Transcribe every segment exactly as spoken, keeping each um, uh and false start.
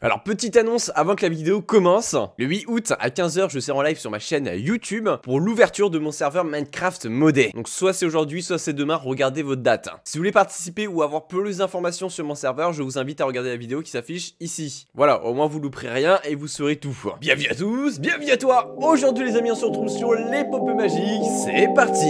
Alors petite annonce avant que la vidéo commence, le huit août à quinze heures je serai en live sur ma chaîne YouTube pour l'ouverture de mon serveur Minecraft modé. Donc soit c'est aujourd'hui, soit c'est demain, regardez votre date. Si vous voulez participer ou avoir plus d'informations sur mon serveur, je vous invite à regarder la vidéo qui s'affiche ici. Voilà, au moins vous louperez rien et vous saurez tout. Bienvenue à tous, bienvenue à toi. Aujourd'hui les amis on se retrouve sur l'épopée magique, c'est parti.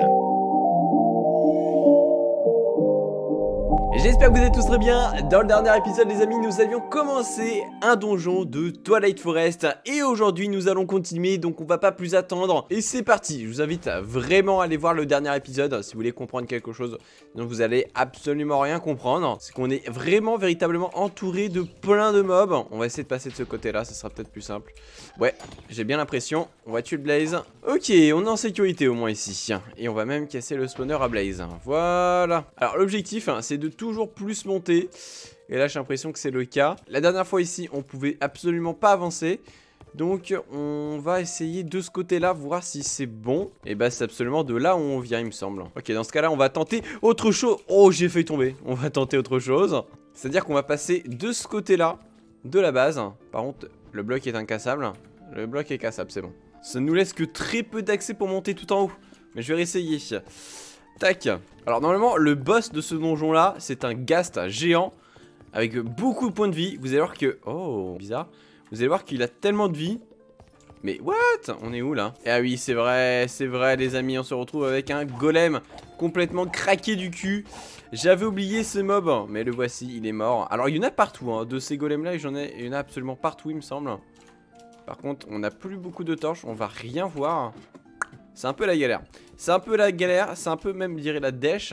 J'espère que vous êtes tous très bien. Dans le dernier épisode les amis, nous avions commencé un donjon de Twilight Forest. Et aujourd'hui nous allons continuer, donc on va pas plus attendre. Et c'est parti, je vous invite à vraiment aller voir le dernier épisode si vous voulez comprendre quelque chose. Donc vous allez absolument rien comprendre. C'est qu'on est vraiment véritablement entouré de plein de mobs. On va essayer de passer de ce côté là, ça sera peut-être plus simple. Ouais, j'ai bien l'impression. On va tuer le Blaze. Ok, on est en sécurité au moins ici. Et on va même casser le spawner à Blaze. Voilà. Alors l'objectif c'est de toujours plus monter. Et là j'ai l'impression que c'est le cas. La dernière fois ici on pouvait absolument pas avancer. Donc on va essayer de ce côté là voir si c'est bon. Et bah c'est absolument de là où on vient il me semble. Ok, dans ce cas là on va tenter autre chose. Oh j'ai failli tomber. On va tenter autre chose. C'est à dire qu'on va passer de ce côté là de la base. Par contre le bloc est incassable. Le bloc est cassable, c'est bon. Ça ne nous laisse que très peu d'accès pour monter tout en haut. Mais je vais réessayer. Tac. Alors normalement le boss de ce donjon là c'est un ghast géant avec beaucoup de points de vie. Vous allez voir que... Oh bizarre. Vous allez voir qu'il a tellement de vie. Mais what? On est où là? Ah oui c'est vrai, c'est vrai les amis. On se retrouve avec un golem complètement craqué du cul. J'avais oublié ce mob, mais le voici, il est mort. Alors il y en a partout hein. De ces golems là j'en ai... il y en a absolument partout il me semble. Par contre on n'a plus beaucoup de torches. On va rien voir. C'est un peu la galère. C'est un peu la galère. C'est un peu même, je dirais, la dèche.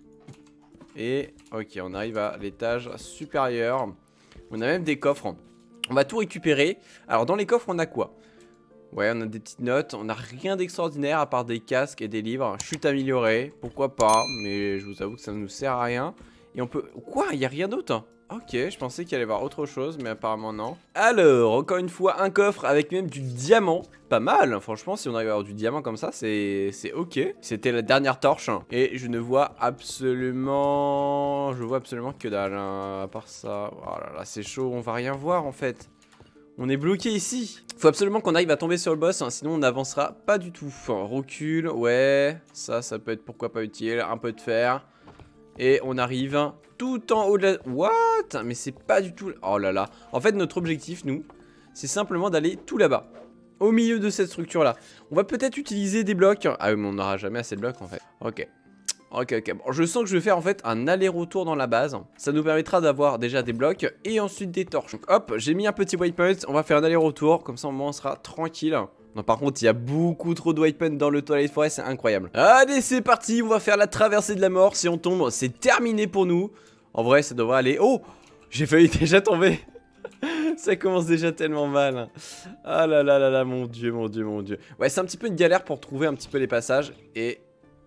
Et, ok, on arrive à l'étage supérieur. On a même des coffres. On va tout récupérer. Alors, dans les coffres, on a quoi? Ouais, on a des petites notes. On n'a rien d'extraordinaire à part des casques et des livres. Chute améliorée. Pourquoi pas? Mais je vous avoue que ça ne nous sert à rien. Et on peut... Quoi? Il n'y a rien d'autre? Ok, je pensais qu'il allait y avoir autre chose, mais apparemment non. Alors, encore une fois, un coffre avec même du diamant. Pas mal, franchement, si on arrive à avoir du diamant comme ça, c'est ok. C'était la dernière torche. Et je ne vois absolument... Je vois absolument que dalle, hein, à part ça. Oh là là, c'est chaud, on va rien voir en fait. On est bloqué ici. Faut absolument qu'on arrive à tomber sur le boss, hein, sinon on n'avancera pas du tout. Enfin, recul, ouais, ça, ça peut être pourquoi pas utile. Un peu de fer. Et on arrive tout en haut de la... What? Mais c'est pas du tout... Oh là là. En fait, notre objectif, nous, c'est simplement d'aller tout là-bas. Au milieu de cette structure-là. On va peut-être utiliser des blocs. Ah oui, mais on n'aura jamais assez de blocs, en fait. Ok. Ok, ok. Bon, je sens que je vais faire, en fait, un aller-retour dans la base. Ça nous permettra d'avoir déjà des blocs et ensuite des torches. Donc, hop, j'ai mis un petit waypoint. On va faire un aller-retour. Comme ça, au moins, on sera tranquille. Non, par contre, il y a beaucoup trop de waypoints dans le Twilight Forest, c'est incroyable. Allez, c'est parti, on va faire la traversée de la mort. Si on tombe, c'est terminé pour nous. En vrai, ça devrait aller... Oh, j'ai failli déjà tomber. Ça commence déjà tellement mal. Ah là là là là, mon dieu, mon dieu, mon dieu. Ouais, c'est un petit peu une galère pour trouver un petit peu les passages. Et...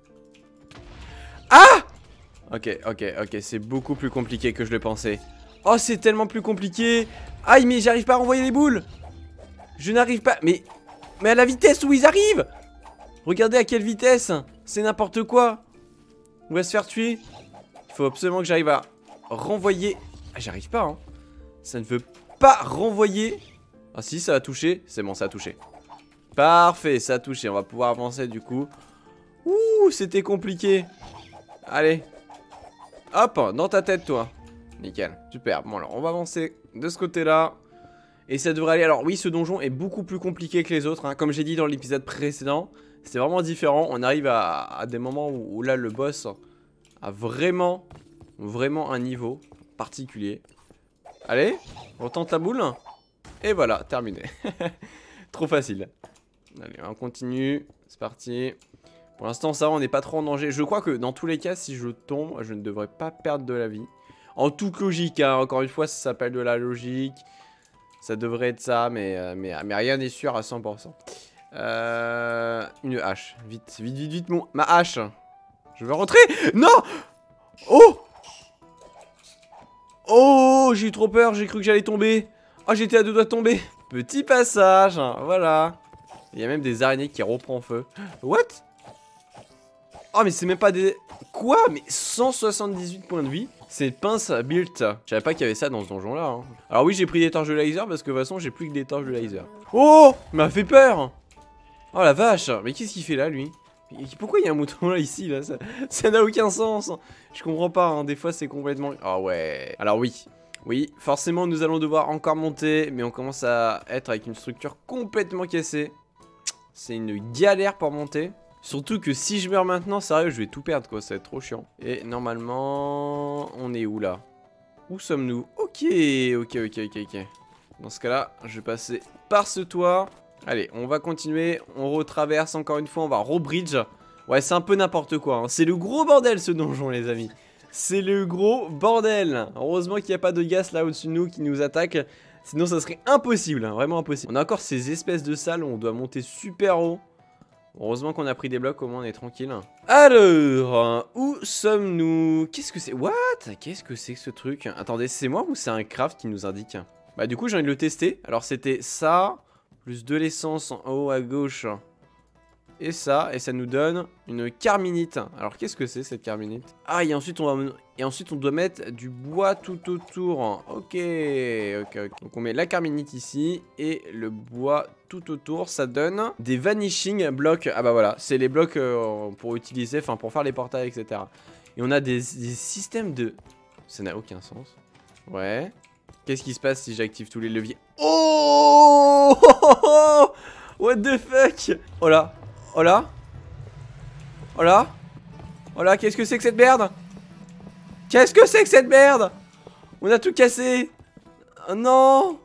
Ah! Ok, ok, ok, c'est beaucoup plus compliqué que je le pensais. Oh, c'est tellement plus compliqué. Aïe, mais j'arrive pas à renvoyer les boules. Je n'arrive pas... Mais... Mais à la vitesse où ils arrivent! Regardez à quelle vitesse! C'est n'importe quoi! On va se faire tuer. Il faut absolument que j'arrive à renvoyer... Ah, j'arrive pas, hein. Ça ne veut pas renvoyer. Ah si, ça a touché. C'est bon, ça a touché. Parfait, ça a touché. On va pouvoir avancer du coup. Ouh, c'était compliqué. Allez. Hop, dans ta tête, toi. Nickel, super. Bon, alors, on va avancer de ce côté-là. Et ça devrait aller. Alors oui, ce donjon est beaucoup plus compliqué que les autres, hein. Comme j'ai dit dans l'épisode précédent, c'est vraiment différent. On arrive à, à des moments où, où là le boss a vraiment, vraiment un niveau particulier. Allez, on tente la boule. Et voilà, terminé. Trop facile. Allez, on continue. C'est parti. Pour l'instant, ça va, on n'est pas trop en danger. Je crois que dans tous les cas, si je tombe, je ne devrais pas perdre de la vie. En toute logique, hein. Encore une fois, ça s'appelle de la logique. Ça devrait être ça, mais, euh, mais, mais rien n'est sûr à cent pour cent. Euh, une hache. Vite, vite, vite, vite, mon, ma hache. Je veux rentrer. Non. Oh. Oh, j'ai eu trop peur. J'ai cru que j'allais tomber. Oh, j'étais à deux doigts de tomber. Petit passage. Voilà. Il y a même des araignées qui reprennent feu. What? Oh, mais c'est même pas des... Quoi? Mais cent soixante-dix-huit points de vie. C'est pince built. Je savais pas qu'il y avait ça dans ce donjon là. Hein. Alors oui, j'ai pris des torches de laser parce que de toute façon, j'ai plus que des torches de laser. Oh, il m'a fait peur. Oh la vache. Mais qu'est-ce qu'il fait là, lui? Pourquoi il y a un mouton là, ici, là? Ça n'a aucun sens. Je comprends pas, hein. Des fois, c'est complètement... Ah ouais. Alors oui. Oui, forcément, nous allons devoir encore monter. Mais on commence à être avec une structure complètement cassée. C'est une galère pour monter. Surtout que si je meurs maintenant, sérieux, je vais tout perdre, quoi. Ça va être trop chiant. Et normalement, on est où, là? Où sommes-nous? Ok, ok, ok, ok, ok. Dans ce cas-là, je vais passer par ce toit. Allez, on va continuer. On retraverse encore une fois. On va rebridge. Ouais, c'est un peu n'importe quoi. Hein. C'est le gros bordel, ce donjon, les amis. C'est le gros bordel. Heureusement qu'il n'y a pas de gaz là au-dessus de nous qui nous attaque. Sinon, ça serait impossible. Hein, vraiment impossible. On a encore ces espèces de salles où on doit monter super haut. Heureusement qu'on a pris des blocs, au moins on est tranquille. Alors, où sommes-nous? Qu'est-ce que c'est? What? Qu'est-ce que c'est que ce truc? Attendez, c'est moi ou c'est un craft qui nous indique? Bah du coup j'ai envie de le tester. Alors c'était ça, plus de l'essence en haut à gauche. Et ça, et ça nous donne une carminite. Alors qu'est-ce que c'est cette carminite? Ah, et ensuite, on va... et ensuite on doit mettre du bois tout autour. Ok, ok, ok. Donc on met la carminite ici et le bois tout autour. Ça donne des vanishing blocks. Ah bah voilà, c'est les blocs euh, pour utiliser, enfin pour faire les portails, et cetera. Et on a des, des systèmes de... Ça n'a aucun sens. Ouais. Qu'est-ce qui se passe si j'active tous les leviers? Oh, what the fuck? Oh là. Oh là. Oh là. Oh là, qu'est-ce que c'est que cette merde? Qu'est-ce que c'est que cette merde? On a tout cassé. Oh non.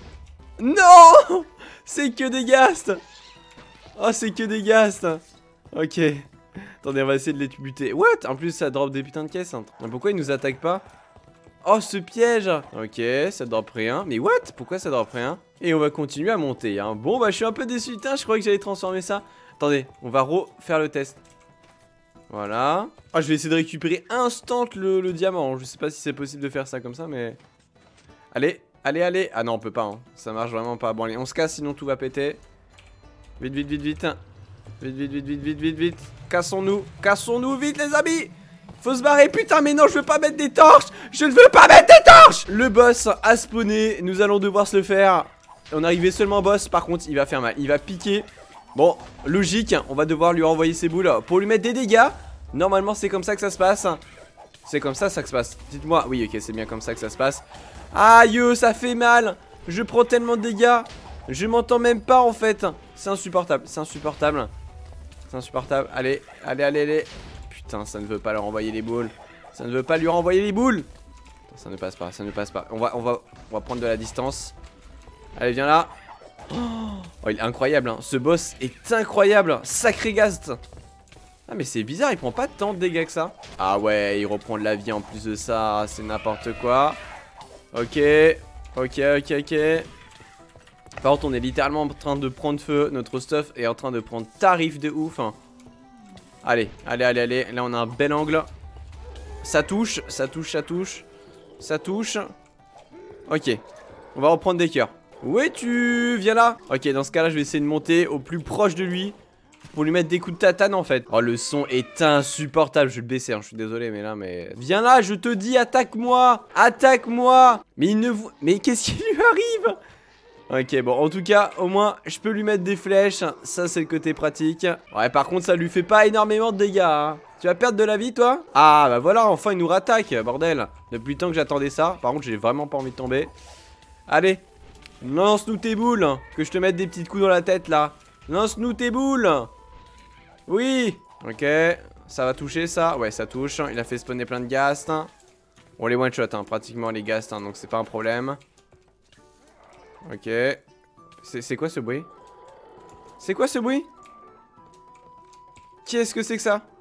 Non. C'est que des ghasts. Oh, c'est que des ghasts. Ok. Attendez, on va essayer de les buter. What? En plus, ça drop des putains de caisses. Hein. Pourquoi ils nous attaquent pas? Oh, ce piège. Ok, ça drop rien. Mais what? Pourquoi ça drop rien? Et on va continuer à monter. Hein. Bon, bah, je suis un peu déçu. Putain, je croyais que j'allais transformer ça. Attendez, on va refaire le test. Voilà. Ah, je vais essayer de récupérer instant le, le diamant. Je sais pas si c'est possible de faire ça comme ça, mais... Allez, allez, allez. Ah non, on peut pas. Hein. Ça marche vraiment pas. Bon, allez, on se casse, sinon tout va péter. Vite, vite, vite, vite. Vite, vite, vite, vite, vite, vite, vite. Cassons-nous. Cassons-nous vite, les amis. Faut se barrer. Putain, mais non, je veux pas mettre des torches. Je ne veux pas mettre des torches. Le boss a spawné. Nous allons devoir se le faire. On arrivait seulement au boss. Par contre, il va faire mal. Il va piquer. Bon, logique, on va devoir lui renvoyer ses boules pour lui mettre des dégâts. Normalement, c'est comme ça que ça se passe. C'est comme ça, ça que se passe. Dites-moi, oui, ok, c'est bien comme ça que ça se passe. Aïe, ça fait mal. Je prends tellement de dégâts. Je m'entends même pas, en fait. C'est insupportable, c'est insupportable. C'est insupportable. Allez, allez, allez, allez. Putain, ça ne veut pas lui renvoyer les boules. Ça ne veut pas lui renvoyer les boules. Ça ne passe pas, ça ne passe pas. On va, on va, on va prendre de la distance. Allez, viens là. Oh, il est incroyable, hein. Ce boss est incroyable. Sacré Ghast. Ah, mais c'est bizarre, il prend pas tant de dégâts que ça. Ah ouais, il reprend de la vie en plus de ça. C'est n'importe quoi. Ok, ok, ok, ok. Par contre, on est littéralement en train de prendre feu. Notre stuff est en train de prendre tarif de ouf, hein. Allez, allez, allez, allez. Là, on a un bel angle. Ça touche, ça touche, ça touche. Ça touche. Ok, on va reprendre des cœurs. Où es-tu? Viens là. Ok, dans ce cas là je vais essayer de monter au plus proche de lui pour lui mettre des coups de tatane en fait. Oh, le son est insupportable. Je vais le baisser, hein. Je suis désolé, mais là, mais... Viens là, je te dis, attaque-moi. Attaque-moi. Mais il ne... Mais qu'est-ce qui lui arrive? Ok, bon, en tout cas, au moins, je peux lui mettre des flèches. Ça, c'est le côté pratique. Ouais, par contre, ça lui fait pas énormément de dégâts, hein. Tu vas perdre de la vie, toi? Ah, bah voilà, enfin, il nous rattaque, bordel. Depuis le temps que j'attendais ça. Par contre, j'ai vraiment pas envie de tomber. Allez. Lance-nous tes boules. Que je te mette des petits coups dans la tête, là. Lance-nous tes boules. Oui. Ok. Ça va toucher, ça. Ouais, ça touche. Il a fait spawner plein de ghasts. On les one-shot, hein, pratiquement, les ghasts, hein, donc c'est pas un problème. Ok. C'est quoi ce bruit? C'est quoi ce bruit? Qu'est-ce que c'est que ça?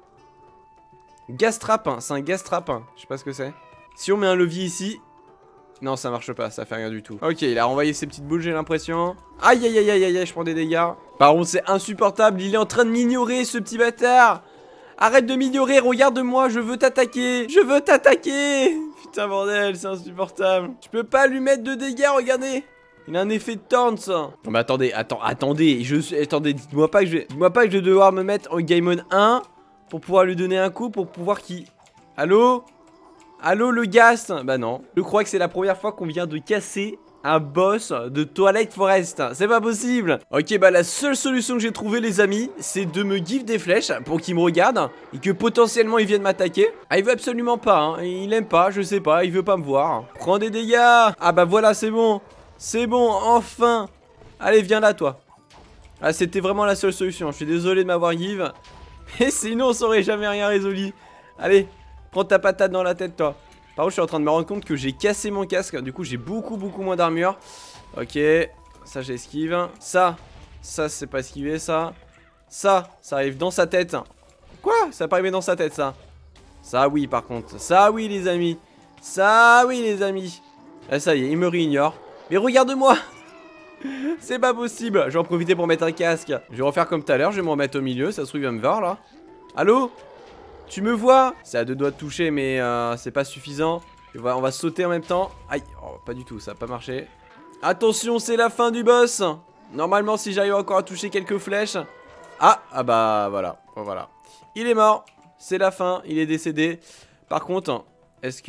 Gas trap, hein. C'est un gas trap, hein. Je sais pas ce que c'est. Si on met un levier ici... Non, ça marche pas, ça fait rien du tout. Ok, il a renvoyé ses petites boules, j'ai l'impression. Aïe, aïe, aïe, aïe, aïe, je prends des dégâts. Par contre, c'est insupportable, il est en train de m'ignorer, ce petit bâtard. Arrête de m'ignorer, regarde-moi, je veux t'attaquer. Je veux t'attaquer. Putain, bordel, c'est insupportable. Je peux pas lui mettre de dégâts, regardez. Il a un effet de taunt. Non, mais attendez, attends, attendez, je suis... Attendez, dites-moi pas que je vais... Dites-moi pas que je vais devoir me mettre en game mode un pour pouvoir lui donner un coup, pour pouvoir qu'il... Allô? Allô le gaz? Bah non. Je crois que c'est la première fois qu'on vient de casser un boss de Twilight Forest. C'est pas possible. Ok, bah la seule solution que j'ai trouvée les amis, c'est de me give des flèches pour qu'il me regarde et que potentiellement il vienne m'attaquer. Ah, il veut absolument pas, hein. Il aime pas, je sais pas, il veut pas me voir. Prends des dégâts. Ah bah voilà, c'est bon. C'est bon, enfin. Allez, viens là toi. Ah, c'était vraiment la seule solution. Je suis désolé de m'avoir give. Mais sinon on saurait jamais rien résolu. Allez, prends ta patate dans la tête toi. Par contre je suis en train de me rendre compte que j'ai cassé mon casque. Du coup j'ai beaucoup beaucoup moins d'armure. Ok, ça j'esquive. Ça, ça c'est pas esquivé ça. Ça, ça arrive dans sa tête. Quoi? Ça pas arrivé dans sa tête ça. Ça oui par contre. Ça oui les amis. Ça oui les amis. Ah, ça y est, il me réignore. Mais regarde-moi. C'est pas possible. Je vais en profiter pour mettre un casque. Je vais refaire comme tout à l'heure. Je vais me remettre au milieu. Ça se trouve il va me voir là. Allô? Tu me vois? C'est à deux doigts de toucher mais euh, c'est pas suffisant. On va, on va sauter en même temps. Aïe, oh, pas du tout, ça a pas marché. Attention, c'est la fin du boss. Normalement si j'arrive encore à toucher quelques flèches. Ah, ah bah voilà, oh, voilà. Il est mort, c'est la fin, il est décédé. Par contre, est-ce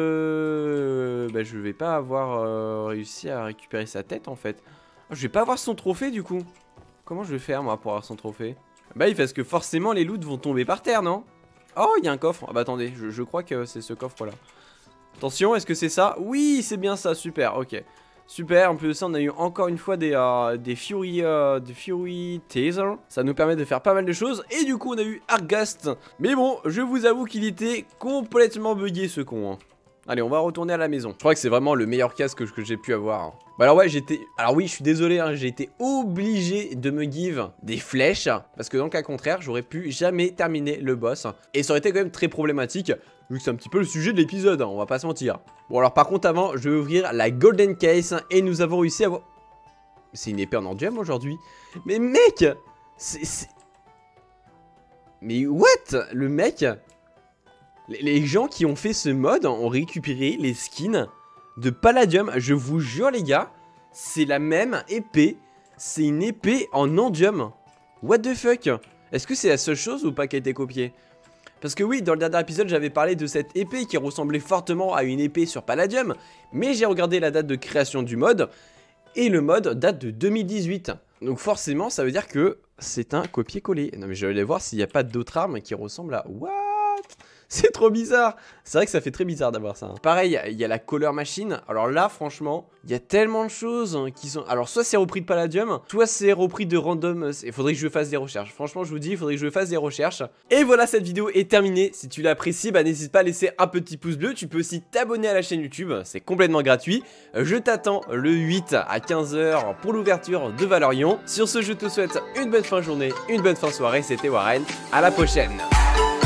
que bah, je vais pas avoir euh, réussi à récupérer sa tête en fait? Je vais pas avoir son trophée du coup. Comment je vais faire moi pour avoir son trophée? Bah il parce que forcément les loots vont tomber par terre, non? Oh, il y a un coffre. Ah bah attendez, je, je crois que c'est ce coffre là. Attention, est-ce que c'est ça? Oui, c'est bien ça, super, ok. Super, en plus de ça, on a eu encore une fois des, euh, des Fury, euh, des Fury Taser. Ça nous permet de faire pas mal de choses. Et du coup, on a eu Arghast. Mais bon, je vous avoue qu'il était complètement bugué ce con. Hein. Allez, on va retourner à la maison. Je crois que c'est vraiment le meilleur casque que, que j'ai pu avoir. Hein. Bah alors ouais, j'étais... Alors oui, je suis désolé, hein, j'ai été obligé de me give des flèches. Parce que dans le cas contraire, j'aurais pu jamais terminer le boss. Et ça aurait été quand même très problématique. Vu que c'est un petit peu le sujet de l'épisode, hein, on va pas se mentir. Bon alors par contre avant, je vais ouvrir la Golden Case. Et nous avons réussi à avoir... C'est une épée en endium aujourd'hui. Mais mec, c'est... Mais what? Le mec... Les gens qui ont fait ce mode ont récupéré les skins de Palladium. Je vous jure les gars, c'est la même épée. C'est une épée en endium. What the fuck? Est-ce que c'est la seule chose ou pas qui a été copiée? Parce que oui, dans le dernier épisode, j'avais parlé de cette épée qui ressemblait fortement à une épée sur Palladium. Mais j'ai regardé la date de création du mode. Et le mode date de deux mille dix-huit. Donc forcément, ça veut dire que c'est un copier-coller. Non mais je vais aller voir s'il n'y a pas d'autres armes qui ressemblent à... What? C'est trop bizarre. C'est vrai que ça fait très bizarre d'avoir ça. Hein. Pareil, il y a la Color Machine. Alors là, franchement, il y a tellement de choses qui sont... Alors soit c'est repris de Palladium, soit c'est repris de Random. Il faudrait que je fasse des recherches. Franchement, je vous dis, il faudrait que je fasse des recherches. Et voilà, cette vidéo est terminée. Si tu l'as appréciée, bah n'hésite pas à laisser un petit pouce bleu. Tu peux aussi t'abonner à la chaîne YouTube. C'est complètement gratuit. Je t'attends le huit à quinze heures pour l'ouverture de Valorion. Sur ce, je te souhaite une bonne fin de journée, une bonne fin de soirée. C'était Warren. À la prochaine.